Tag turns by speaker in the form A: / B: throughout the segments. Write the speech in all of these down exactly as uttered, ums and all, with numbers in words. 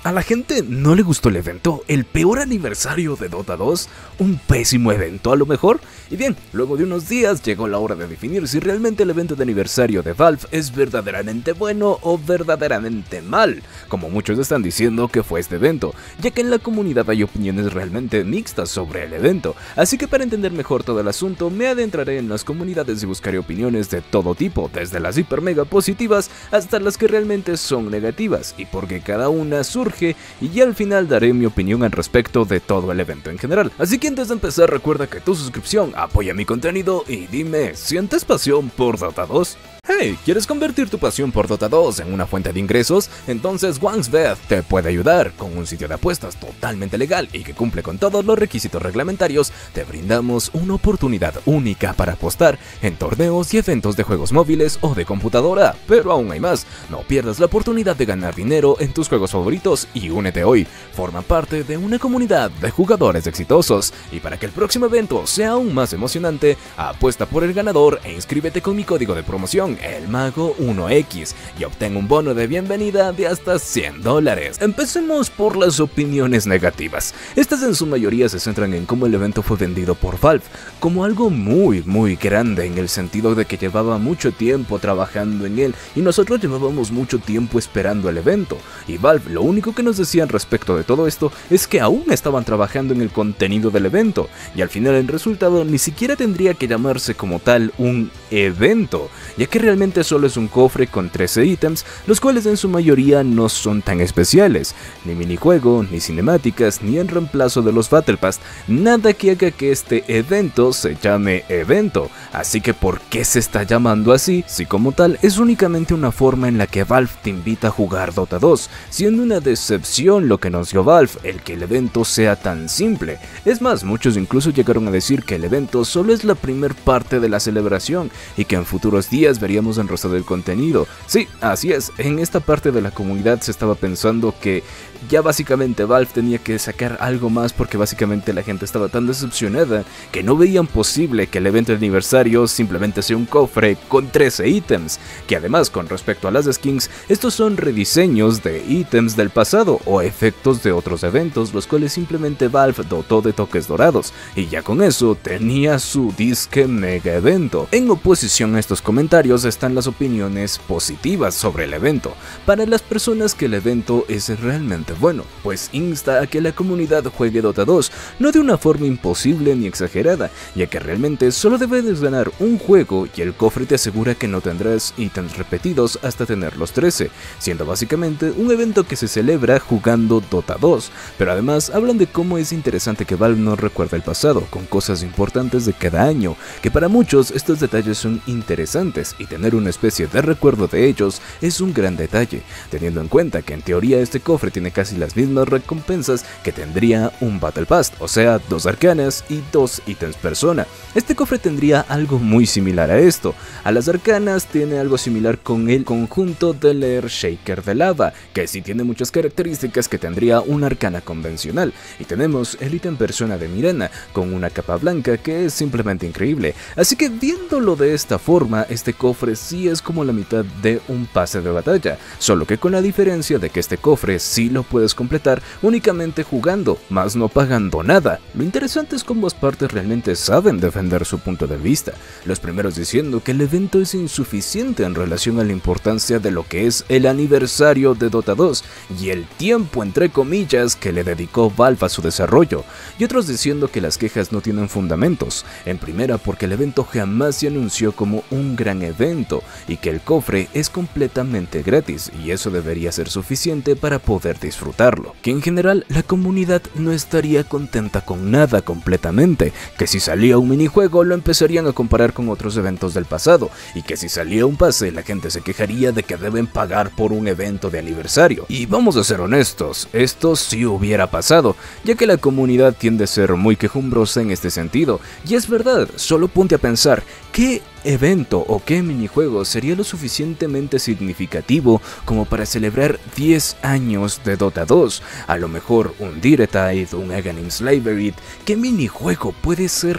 A: A la gente no le gustó el evento, el peor aniversario de Dota dos, un pésimo evento a lo mejor. Y bien, luego de unos días llegó la hora de definir si realmente el evento de aniversario de Valve es verdaderamente bueno o verdaderamente mal, como muchos están diciendo que fue este evento, ya que en la comunidad hay opiniones realmente mixtas sobre el evento. Así que para entender mejor todo el asunto me adentraré en las comunidades y buscaré opiniones de todo tipo, desde las hiper mega positivas hasta las que realmente son negativas, y porque cada una surge y ya al final daré mi opinión al respecto de todo el evento en general. Así que antes de empezar, recuerda que tu suscripción apoya mi contenido y dime, ¿sientes pasión por Dota dos? Hey, ¿quieres convertir tu pasión por Dota dos en una fuente de ingresos? Entonces OneXBet te puede ayudar. Con un sitio de apuestas totalmente legal y que cumple con todos los requisitos reglamentarios, te brindamos una oportunidad única para apostar en torneos y eventos de juegos móviles o de computadora. Pero aún hay más, no pierdas la oportunidad de ganar dinero en tus juegos favoritos y únete hoy. Forma parte de una comunidad de jugadores exitosos y para que el próximo evento sea aún más emocionante, apuesta por el ganador e inscríbete con mi código de promoción El Mago uno X y obtén un bono de bienvenida de hasta cien dólares. Empecemos por las opiniones negativas. Estas en su mayoría se centran en cómo el evento fue vendido por Valve, como algo muy muy grande, en el sentido de que llevaba mucho tiempo trabajando en él y nosotros llevábamos mucho tiempo esperando el evento, y Valve lo único que nos decían respecto de todo esto es que aún estaban trabajando en el contenido del evento, y al final el resultado ni siquiera tendría que llamarse como tal un evento, ya que realmente solo es un cofre con trece ítems, los cuales en su mayoría no son tan especiales, ni minijuego, ni cinemáticas, ni en reemplazo de los Battle Pass, nada que haga que este evento se llame evento. Así que ¿por qué se está llamando así si como tal es únicamente una forma en la que Valve te invita a jugar Dota dos, siendo una decepción lo que nos dio Valve el que el evento sea tan simple? Es más, muchos incluso llegaron a decir que el evento solo es la primer parte de la celebración y que en futuros días veríamos el resto del contenido. Sí, así es, en esta parte de la comunidad se estaba pensando que ya básicamente Valve tenía que sacar algo más, porque básicamente la gente estaba tan decepcionada que no veían posible que el evento de aniversario simplemente sea un cofre con trece ítems, que además con respecto a las skins, estos son rediseños de ítems del pasado o efectos de otros eventos, los cuales simplemente Valve dotó de toques dorados, y ya con eso tenía su disque mega evento. En oposición a estos comentarios están las opiniones positivas sobre el evento, para las personas que el evento es realmente bueno, pues insta a que la comunidad juegue Dota dos, no de una forma imposible ni exagerada, ya que realmente solo debes ganar un juego y el cofre te asegura que no tendrás ítems repetidos hasta tener los trece, siendo básicamente un evento que se celebra jugando Dota dos, pero además hablan de cómo es interesante que Valve nos recuerda el pasado, con cosas importantes de cada año, que para muchos estos detalles son interesantes y tener una especie de recuerdo de ellos es un gran detalle, teniendo en cuenta que en teoría este cofre tiene casi las mismas recompensas que tendría un Battle Pass, o sea, dos arcanas y dos ítems persona. Este cofre tendría algo muy similar a esto. A las arcanas tiene algo similar con el conjunto del Air Shaker de lava, que sí tiene muchas características que tendría una arcana convencional, y tenemos el ítem persona de Mirana con una capa blanca que es simplemente increíble. Así que viéndolo de esta forma, este cofre sí es como la mitad de un pase de batalla, solo que con la diferencia de que este cofre sí lo puedes completar únicamente jugando, más no pagando nada. Lo interesante es cómo ambas partes realmente saben defender su punto de vista, los primeros diciendo que el evento es insuficiente en relación a la importancia de lo que es el aniversario de Dota dos y el tiempo entre comillas que le dedicó Valve a su desarrollo, y otros diciendo que las quejas no tienen fundamentos, en primera porque el evento jamás se anunció como un gran evento y que el cofre es completamente gratis y eso debería ser suficiente para poder disfrutarlo, que en general la comunidad no estaría contenta con nada completamente, que si salía un minijuego lo empezarían a comparar con otros eventos del pasado, y que si salía un pase la gente se quejaría de que deben pagar por un evento de aniversario. Y vamos a ser honestos, esto sí hubiera pasado, ya que la comunidad tiende a ser muy quejumbrosa en este sentido, y es verdad, solo ponte a pensar, ¿qué evento o qué minijuego sería lo suficientemente significativo como para celebrar diez años de Dota dos? A lo mejor un Diretide, un Aghanim Slavery. ¿Qué minijuego puede ser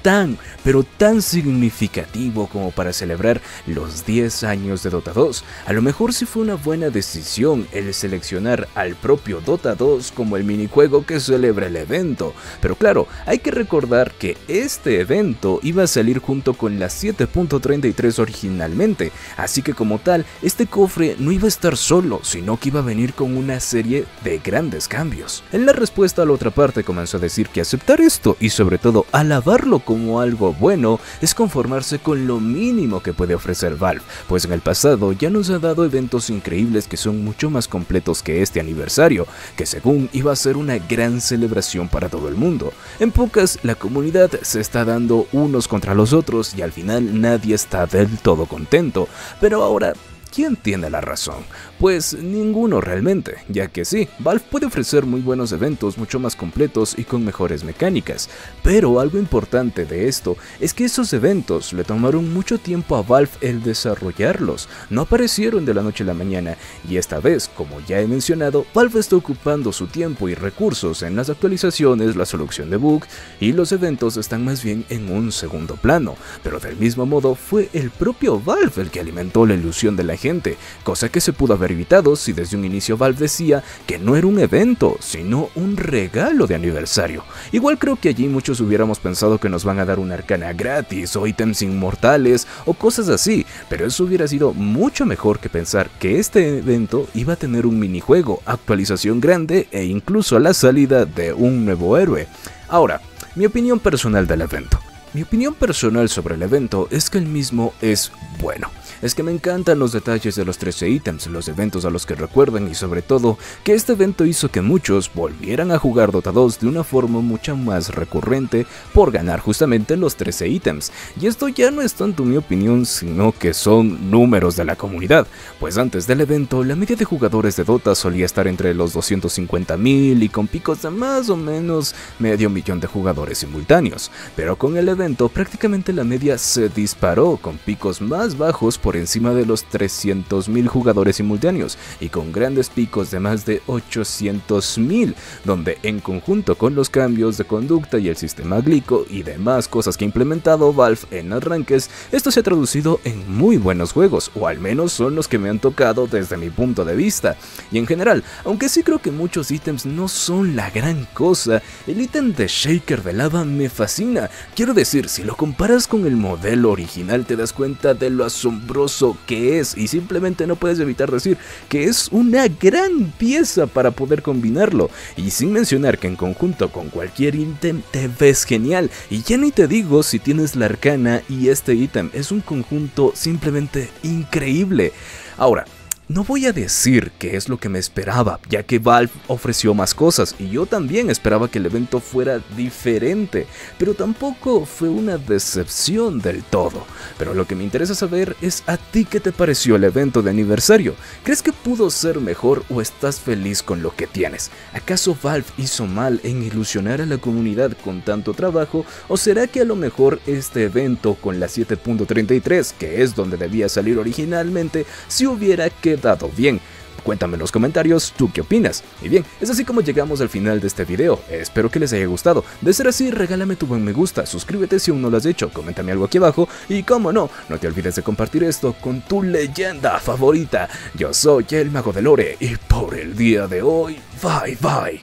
A: tan, pero tan significativo como para celebrar los diez años de Dota dos. A lo mejor sí fue una buena decisión el seleccionar al propio Dota dos como el minijuego que celebra el evento, pero claro, hay que recordar que este evento iba a salir junto con la siete punto treinta y tres originalmente, así que como tal, este cofre no iba a estar solo, sino que iba a venir con una serie de grandes cambios. En la respuesta, la otra parte comenzó a decir que aceptar esto y sobre todo alabarlo como algo bueno es conformarse con lo mínimo que puede ofrecer Valve, pues en el pasado ya nos ha dado eventos increíbles que son mucho más completos que este aniversario, que según iba a ser una gran celebración para todo el mundo. En pocas, la comunidad se está dando unos contra los otros y al final nadie está del todo contento, pero ahora, ¿quién tiene la razón? Pues ninguno realmente, ya que sí, Valve puede ofrecer muy buenos eventos mucho más completos y con mejores mecánicas, pero algo importante de esto es que esos eventos le tomaron mucho tiempo a Valve el desarrollarlos, no aparecieron de la noche a la mañana, y esta vez, como ya he mencionado, Valve está ocupando su tiempo y recursos en las actualizaciones, la solución de bugs, y los eventos están más bien en un segundo plano, pero del mismo modo fue el propio Valve el que alimentó la ilusión de la gente, cosa que se pudo haber evitado si desde un inicio Valve decía que no era un evento, sino un regalo de aniversario. Igual creo que allí muchos hubiéramos pensado que nos van a dar una arcana gratis o ítems inmortales o cosas así, pero eso hubiera sido mucho mejor que pensar que este evento iba a tener un minijuego, actualización grande e incluso la salida de un nuevo héroe. Ahora, mi opinión personal del evento. Mi opinión personal sobre el evento es que el mismo es bueno. Es que me encantan los detalles de los trece ítems, los eventos a los que recuerdan y sobre todo que este evento hizo que muchos volvieran a jugar Dota dos de una forma mucho más recurrente por ganar justamente los trece ítems. Y esto ya no es tanto mi opinión, sino que son números de la comunidad, pues antes del evento la media de jugadores de Dota solía estar entre los doscientos cincuenta mil y con picos de más o menos medio millón de jugadores simultáneos, pero con el evento prácticamente la media se disparó con picos más bajos por encima de los trescientos mil jugadores simultáneos y con grandes picos de más de ochocientos mil, donde en conjunto con los cambios de conducta y el sistema glico y demás cosas que ha implementado Valve en arranques, esto se ha traducido en muy buenos juegos, o al menos son los que me han tocado desde mi punto de vista. Y en general, aunque sí creo que muchos ítems no son la gran cosa, el ítem de Shaker de Lava me fascina. Quiero decir, si lo comparas con el modelo original te das cuenta de lo asombroso que es y simplemente no puedes evitar decir que es una gran pieza para poder combinarlo, y sin mencionar que en conjunto con cualquier ítem te ves genial, y ya ni te digo si tienes la arcana y este ítem, es un conjunto simplemente increíble. Ahora, no voy a decir que es lo que me esperaba, ya que Valve ofreció más cosas y yo también esperaba que el evento fuera diferente, pero tampoco fue una decepción del todo. Pero lo que me interesa saber es a ti qué te pareció el evento de aniversario. ¿Crees que pudo ser mejor o estás feliz con lo que tienes? ¿Acaso Valve hizo mal en ilusionar a la comunidad con tanto trabajo, o será que a lo mejor este evento con la siete punto treinta y tres, que es donde debía salir originalmente, si hubiera que dado bien? Cuéntame en los comentarios tú qué opinas. Y bien, es así como llegamos al final de este video. Espero que les haya gustado. De ser así, regálame tu buen me gusta, suscríbete si aún no lo has hecho, coméntame algo aquí abajo y como no, no te olvides de compartir esto con tu leyenda favorita. Yo soy el Mago de Lore y por el día de hoy, bye bye.